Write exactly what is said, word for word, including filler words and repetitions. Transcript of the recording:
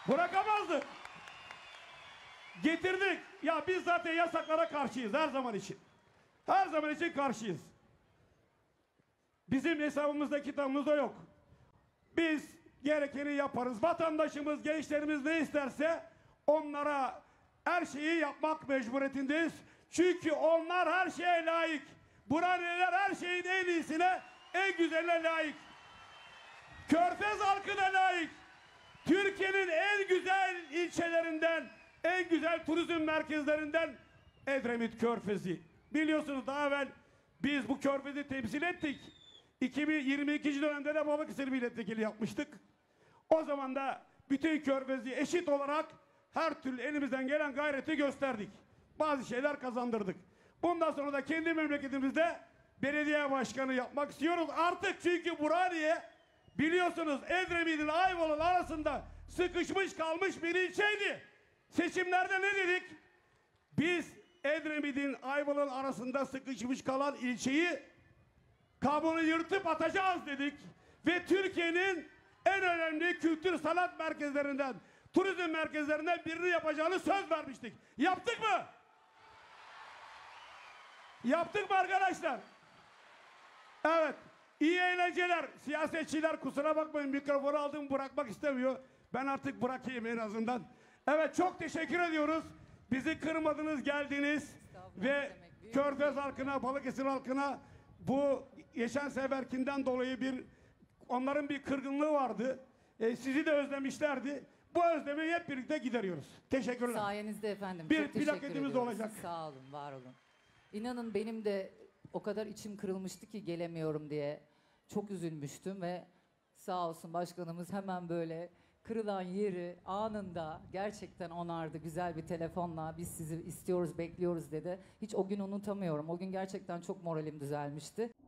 Bırakamazdık. Getirdik. Ya biz zaten yasaklara karşıyız her zaman için. Her zaman için karşıyız. Bizim hesabımızda kitabımızda yok. Biz gerekeni yaparız. Vatandaşımız, gençlerimiz ne isterse onlara her şeyi yapmak mecburiyetindeyiz. Çünkü onlar her şeye layık. Buraniyeler her şeyin en iyisine, en güzeline layık. Körfez halkı da layık. Türkiye'nin en güzel ilçelerinden, en güzel turizm merkezlerinden Edremit Körfezi. Biliyorsunuz daha evvel biz bu Körfezi temsil ettik. iki bin yirmi ikinci dönemde de Balıkesir milletvekili yapmıştık. O zaman da bütün Körfezi eşit olarak her türlü elimizden gelen gayreti gösterdik. Bazı şeyler kazandırdık. Bundan sonra da kendi memleketimizde belediye başkanı yapmak istiyoruz. Artık çünkü Buraniye biliyorsunuz Edremit'in Ayvalık arasında sıkışmış kalmış bir ilçeydi. Seçimlerde ne dedik? Biz Edremit'in Ayvalık arasında sıkışmış kalan ilçeyi kabuğunu yırtıp atacağız dedik. Ve Türkiye'nin en önemli kültür sanat merkezlerinden, turizm merkezlerinden birini yapacağını söz vermiştik. Yaptık mı? Yaptık mı arkadaşlar? Evet. İyi eğlenceler. Siyasetçiler kusura bakmayın mikrofonu aldım bırakmak istemiyor. Ben artık bırakayım en azından. Evet çok teşekkür ediyoruz. Bizi kırmadınız geldiniz. Ve Körfez halkına, Balıkesir halkına bu geçen seferkinden dolayı bir onların bir kırgınlığı vardı. E, sizi de özlemişlerdi. Bu özlemi hep birlikte gideriyoruz. Teşekkürler. Sayenizde efendim. Bir Çok teşekkür plaketimiz ediyoruz. olacak. Sağ olun, var olun. İnanın benim de o kadar içim kırılmıştı ki gelemiyorum diye. Çok üzülmüştüm ve sağ olsun başkanımız hemen böyle kırılan yeri anında gerçekten onardı. Güzel bir telefonla biz sizi istiyoruz, bekliyoruz dedi. Hiç o gün unutamıyorum. O gün gerçekten çok moralim düzelmişti.